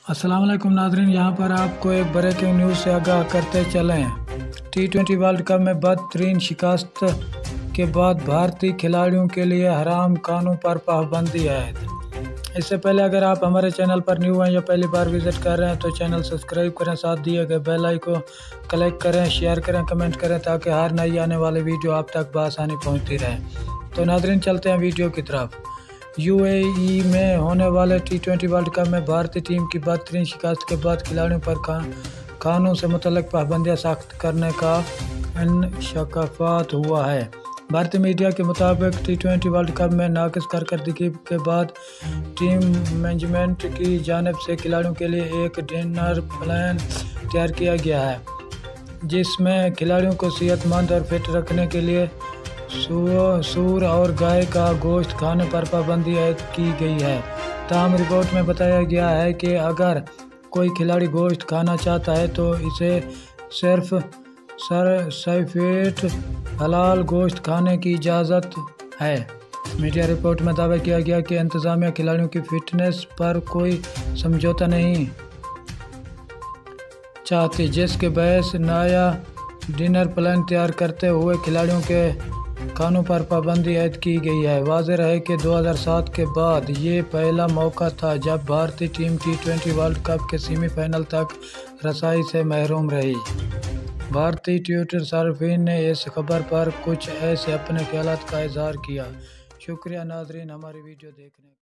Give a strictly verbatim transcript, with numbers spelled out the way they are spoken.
अस्सलाम वालेकुम नाज़रीन, यहाँ पर आपको एक ब्रेकिंग न्यूज़ से आगाह करते चलें। टी ट्वेंटी वर्ल्ड कप में बदतरीन शिकस्त के बाद भारतीय खिलाड़ियों के लिए हराम कानून पर पाबंदी है। इससे पहले अगर आप हमारे चैनल पर न्यू हैं या पहली बार विज़िट कर रहे हैं तो चैनल सब्सक्राइब करें, साथ दिए गए बेल आइकन को क्लिक करें, शेयर करें, कमेंट करें ताकि हर नई आने वाली वीडियो आप तक बआसानी पहुँचती रहे। तो नाज़रीन चलते हैं वीडियो की तरफ। यूएई में होने वाले टी ट्वेंटी वर्ल्ड कप में भारतीय टीम की बदतरीन शिकस्त के बाद खिलाड़ियों पर कानून से मुतल्लिक पाबंदियां सख्त करने का इंकशाफ हुआ है। भारतीय मीडिया के मुताबिक टी ट्वेंटी वर्ल्ड कप में नाक़िस कारकर्दगी के बाद टीम मैनेजमेंट की जानिब से खिलाड़ियों के लिए एक डिनर प्लान तैयार किया गया है, जिसमें खिलाड़ियों को सेहतमंद और फिट रखने के लिए सूअर और गाय का गोश्त खाने पर पाबंदी आयद की गई है। ताहम रिपोर्ट में बताया गया है कि अगर कोई खिलाड़ी गोश्त खाना चाहता है तो इसे सिर्फ सर्टिफाइड हलाल गोश्त खाने की इजाज़त है। मीडिया रिपोर्ट में दावा किया गया कि इंतज़ामिया खिलाड़ियों की फिटनेस पर कोई समझौता नहीं चाहती, जिसके बहस नया डिनर प्लान तैयार करते हुए खिलाड़ियों के कानून पर पाबंदी आयद की गई है। वाज़ेह है कि दो हज़ार सात के बाद ये पहला मौका था जब भारतीय team T twenty world cup के सेमीफाइनल तक रसाई से महरूम रही। भारतीय ट्विटर सार्फिन ने इस खबर पर कुछ ऐसे अपने ख्यालात का इजहार किया। शुक्रिया नाज़रीन हमारी वीडियो देखने